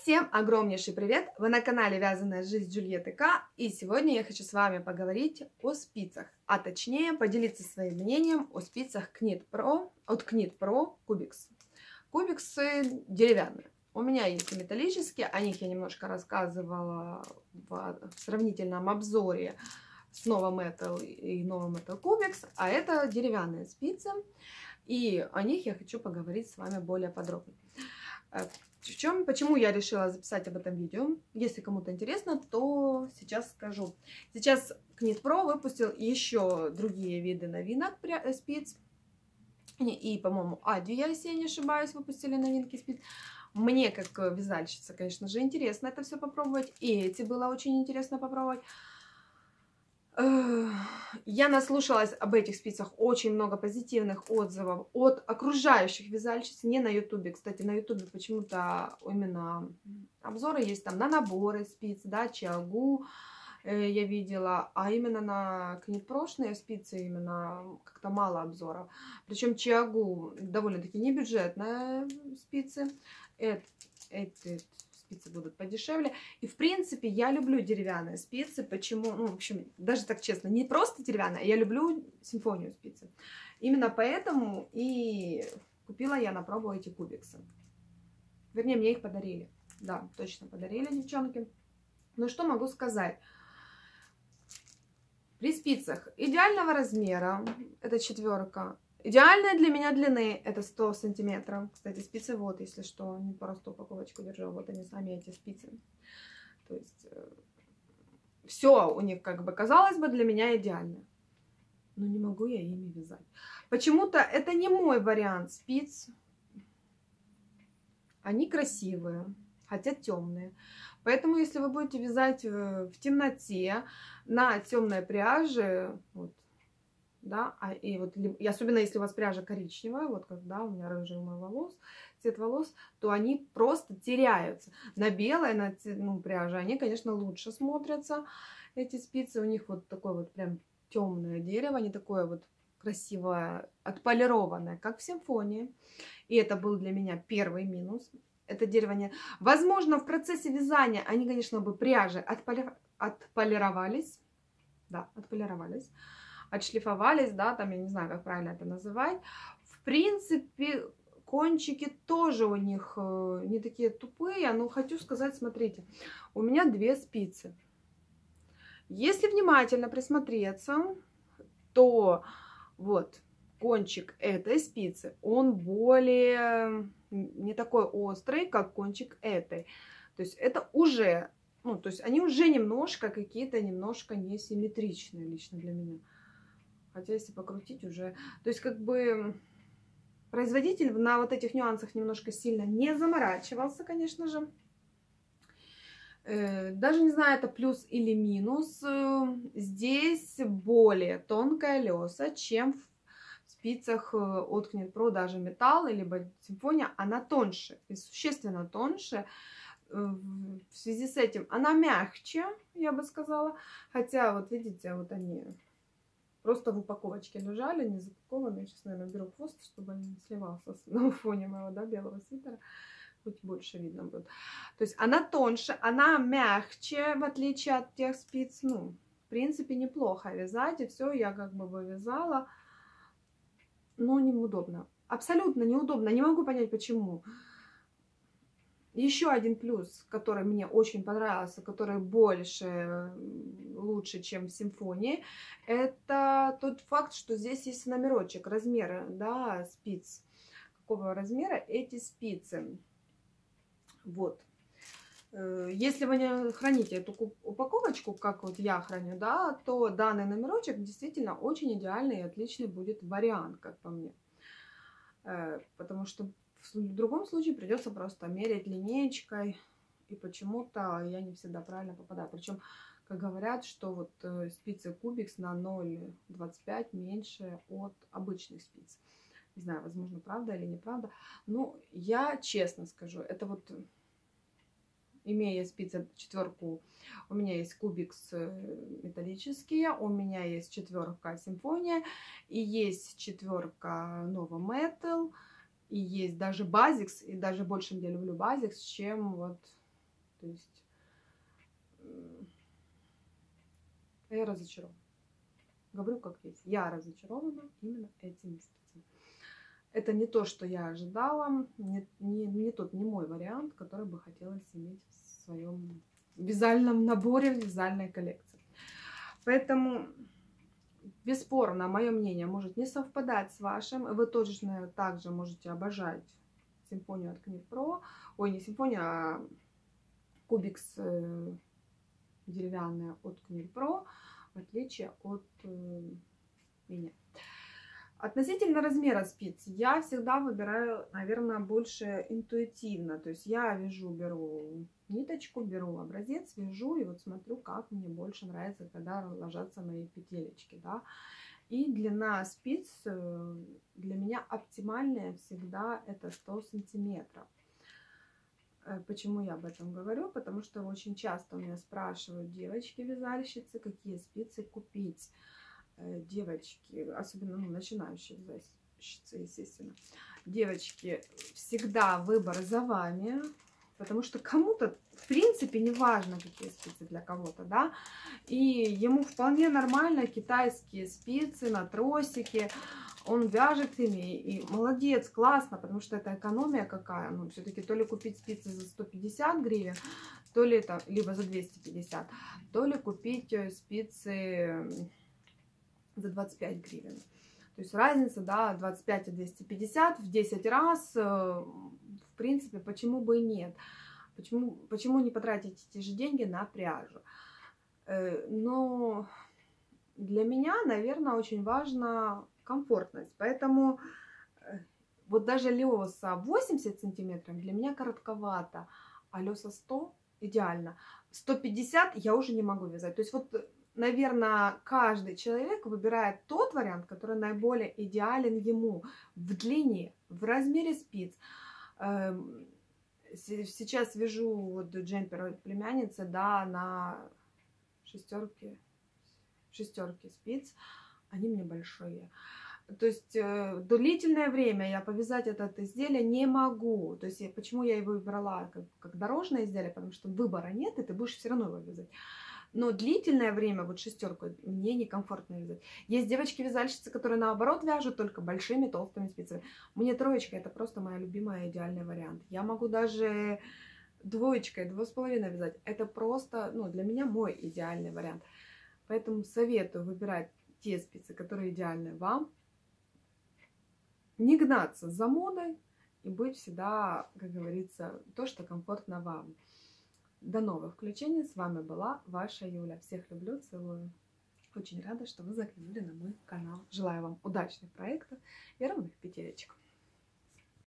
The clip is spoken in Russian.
Всем огромнейший привет! Вы на канале Вязаная жизнь Джульетты К. И сегодня я хочу с вами поговорить о спицах, а точнее поделиться своим мнением о спицах Knit Pro от Knit Pro Cubics. Кубиксы деревянные. У меня есть и металлические, о них я немножко рассказывала в сравнительном обзоре с Nova Metal и Nova Metal Cubics, а это деревянные спицы, и о них я хочу поговорить с вами более подробно. Почему я решила записать об этом видео? Если кому-то интересно, то сейчас скажу. Сейчас Knit Pro выпустил еще другие виды новинок спиц. И, по-моему, Адия, если я не ошибаюсь, выпустили новинки спиц. Мне, как вязальщица, конечно же, интересно это все попробовать. И эти было очень интересно попробовать. Я наслушалась об этих спицах очень много позитивных отзывов от окружающих вязальщиц, не на ютубе. Кстати, на ютубе почему-то именно обзоры есть там на наборы спиц, да, чиагу я видела, а именно на Knit Pro спицы именно как-то мало обзоров. Причем чиагу довольно-таки небюджетные спицы, эти спицы будут подешевле. И, в принципе, я люблю деревянные спицы. Почему? Ну, в общем, даже так честно, не просто деревянные, я люблю симфонию спицы. Именно поэтому и купила я на пробу эти кубиксы. Вернее, мне их подарили. Да, точно подарили, девчонки. Ну, что могу сказать? При спицах идеального размера, это 4. Идеальная для меня длины это 100 сантиметров. Кстати, спицы вот, если что, не просто упаковочку держу, вот они сами эти спицы. То есть все у них, как бы, казалось бы, для меня идеально. Но не могу я ими вязать. Почему-то это не мой вариант спиц. Они красивые, хотя темные. Поэтому, если вы будете вязать в темноте на темной пряже, вот, да, и вот, и особенно если у вас пряжа коричневая, вот когда у меня рыжий мой волос, цвет волос, то они просто теряются. На белой, пряже, они, конечно, лучше смотрятся, эти спицы. У них вот такое вот прям темное дерево, не такое вот красивое, отполированное, как в симфонии. И это был для меня первый минус. Это дерево не... Возможно, в процессе вязания они, конечно, бы пряжи отполировались. Да, отполировались. Отшлифовались, да, там, я не знаю, как правильно это называть. В принципе, кончики тоже у них не такие тупые, но хочу сказать, смотрите, у меня 2 спицы. Если внимательно присмотреться, то вот кончик этой спицы, он более не такой острый, как кончик этой. То есть это уже, ну, то есть они уже немножко какие-то, немножко несимметричные лично для меня. Хотя если покрутить уже... То есть как бы производитель на вот этих нюансах немножко сильно не заморачивался, конечно же. Даже не знаю, это плюс или минус. Здесь более тонкая леса, чем в спицах от Knit Pro, даже металл, либо симфония. Она тоньше, и существенно тоньше. В связи с этим она мягче, я бы сказала. Хотя, вот видите, вот они... Просто в упаковочке лежали, не запакованные. Сейчас, наверное, беру хвост, чтобы он не сливался на фоне моего, да, белого свитера. Хоть больше видно будет. То есть она тоньше, она мягче, в отличие от тех спиц. Ну, в принципе, неплохо вязать. И все, я как бы вывязала. Но неудобно. Абсолютно неудобно. Не могу понять, почему. Еще один плюс, который мне очень понравился, который лучше, чем в симфонии, это тот факт, что здесь есть номерочек, размеры, да, спиц. Какого размера эти спицы. Вот. Если вы не храните эту упаковочку, как вот я храню, да, то данный номерочек действительно очень идеальный и отличный будет вариант, как по мне. Потому что в другом случае придется просто мерять линеечкой, и почему-то я не всегда правильно попадаю. Причем, как говорят, что вот спицы Cubics на 0,25 меньше от обычных спиц. Не знаю, возможно, правда или неправда. Но я честно скажу, это вот, имея спицы 4, у меня есть Cubics металлические, у меня есть 4 симфония, и есть 4 Nova Metal. И есть даже Basics, и даже больше я люблю Basics, чем вот То есть я разочарована. Говорю как есть. Я разочарована именно этими спицами. Это не то, что я ожидала, не мой вариант, который бы хотелось иметь в своем вязальном наборе, в вязальной коллекции. Поэтому, бесспорно, мое мнение может не совпадать с вашим. Вы точно также можете обожать симфонию от Knit Pro. Ой, не симфония, а кубикс деревянная от Knit Pro, в отличие от меня. Относительно размера спиц я всегда выбираю, наверное, больше интуитивно. То есть я вяжу, беру ниточку, беру образец, вяжу и вот смотрю, как мне больше нравится, когда ложатся мои петелечки, да. И длина спиц для меня оптимальная всегда это 100 сантиметров. Почему я об этом говорю? Потому что очень часто у меня спрашивают девочки-вязальщицы, какие спицы купить. Девочки, особенно начинающие вязальщицы, естественно. Девочки, всегда выбор за вами, потому что кому-то, в принципе, не важно, какие спицы для кого-то, да, и ему вполне нормально китайские спицы на тросике, он вяжет ими, и молодец, классно, потому что это экономия какая, ну, все-таки то ли купить спицы за 150 гривен, то ли это, либо за 250, то ли купить спицы за 25 гривен. То есть разница, да, 25 и 250 в 10 раз, в принципе, почему бы и нет. Почему не потратить эти же деньги на пряжу? Но для меня, наверное, очень важна комфортность. Поэтому вот даже леса 80 сантиметров для меня коротковато, а леса 100 идеально. 150 я уже не могу вязать. То есть вот, наверное, каждый человек выбирает тот вариант, который наиболее идеален ему в длине, в размере спиц. Сейчас вяжу вот джемпер племянницы, да, на шестерке спиц, они мне большие. То есть длительное время я повязать это изделие не могу. То есть почему я его выбрала как дорожное изделие, потому что выбора нет, и ты будешь все равно его вязать. Но длительное время, вот шестерку, мне некомфортно вязать. Есть девочки-вязальщицы, которые наоборот вяжут только большими толстыми спицами. Мне троечка это просто моя любимая идеальный вариант. Я могу даже двоечкой, 2,5 вязать. Это просто, ну, для меня мой идеальный вариант. Поэтому советую выбирать те спицы, которые идеальны вам. Не гнаться за модой и быть всегда, как говорится, то, что комфортно вам. До новых включений. С вами была ваша Юля. Всех люблю, целую. Очень рада, что вы заглянули на мой канал. Желаю вам удачных проектов и ровных петелечек.